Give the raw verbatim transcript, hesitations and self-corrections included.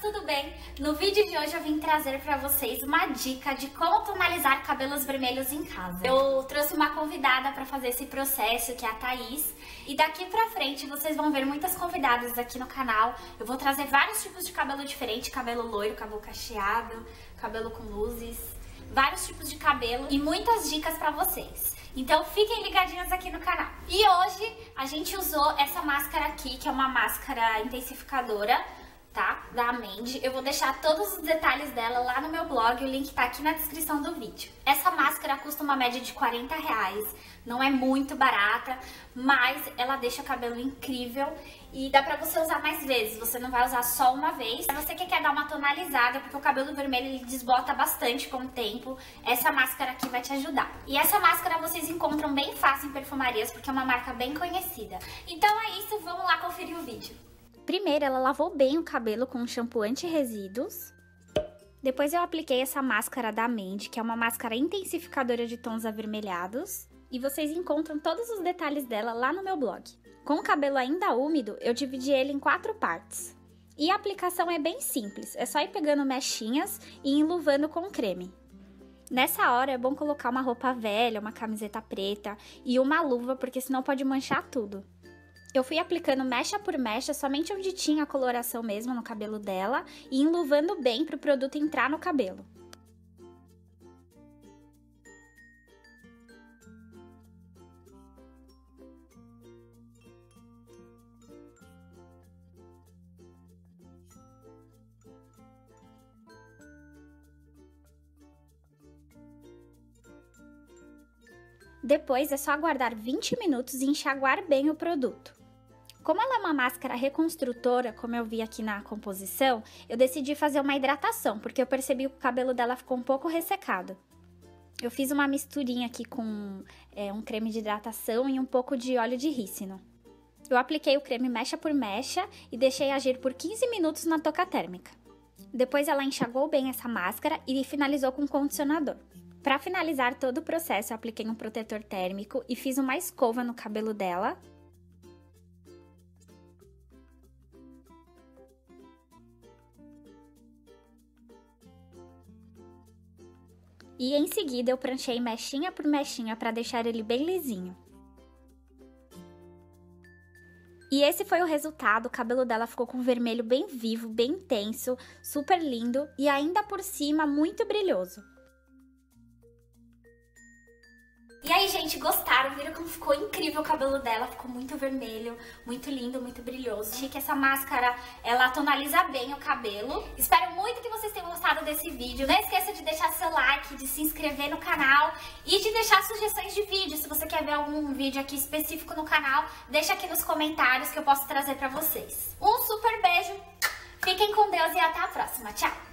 tudo bem? No vídeo de hoje eu vim trazer pra vocês uma dica de como tonalizar cabelos vermelhos em casa. Eu trouxe uma convidada pra fazer esse processo, que é a Thaís, e daqui pra frente vocês vão ver muitas convidadas aqui no canal. Eu vou trazer vários tipos de cabelo diferente, cabelo loiro, cabelo cacheado, cabelo com luzes, vários tipos de cabelo e muitas dicas pra vocês. Então fiquem ligadinhos aqui no canal. E hoje a gente usou essa máscara aqui, que é uma máscara intensificadora, tá? Da Amende. Eu vou deixar todos os detalhes dela lá no meu blog, o link tá aqui na descrição do vídeo. Essa máscara custa uma média de quarenta reais, não é muito barata, mas ela deixa o cabelo incrível e dá pra você usar mais vezes, você não vai usar só uma vez. Se você que quer dar uma tonalizada, porque o cabelo vermelho ele desbota bastante com o tempo, essa máscara aqui vai te ajudar. E essa máscara vocês encontram bem fácil em perfumarias, porque é uma marca bem conhecida. Então é isso, vamos lá conferir o vídeo. Primeiro, ela lavou bem o cabelo com um shampoo anti-resíduos. Depois eu apliquei essa máscara da Amende, que é uma máscara intensificadora de tons avermelhados. E vocês encontram todos os detalhes dela lá no meu blog. Com o cabelo ainda úmido, eu dividi ele em quatro partes. E a aplicação é bem simples, é só ir pegando mechinhas e enluvando com creme. Nessa hora é bom colocar uma roupa velha, uma camiseta preta e uma luva, porque senão pode manchar tudo. Eu fui aplicando mecha por mecha, somente onde tinha a coloração mesmo no cabelo dela, e enluvando bem para o produto entrar no cabelo. Depois é só aguardar vinte minutos e enxaguar bem o produto. Como ela é uma máscara reconstrutora, como eu vi aqui na composição, eu decidi fazer uma hidratação, porque eu percebi que o cabelo dela ficou um pouco ressecado. Eu fiz uma misturinha aqui com é, um creme de hidratação e um pouco de óleo de rícino. Eu apliquei o creme mecha por mecha e deixei agir por quinze minutos na touca térmica. Depois ela enxagou bem essa máscara e finalizou com condicionador. Para finalizar todo o processo, eu apliquei um protetor térmico e fiz uma escova no cabelo dela. E em seguida eu pranchei mechinha por mechinha para deixar ele bem lisinho. E esse foi o resultado, o cabelo dela ficou com vermelho bem vivo, bem intenso, super lindo e ainda por cima muito brilhoso. E aí, gente, gostaram? Viram como ficou incrível o cabelo dela? Ficou muito vermelho, muito lindo, muito brilhoso. Achei que essa máscara, ela tonaliza bem o cabelo. Espero muito que vocês tenham gostado desse vídeo. Não esqueça de deixar seu like, de se inscrever no canal e de deixar sugestões de vídeo. Se você quer ver algum vídeo aqui específico no canal, deixa aqui nos comentários que eu posso trazer pra vocês. Um super beijo, fiquem com Deus e até a próxima. Tchau!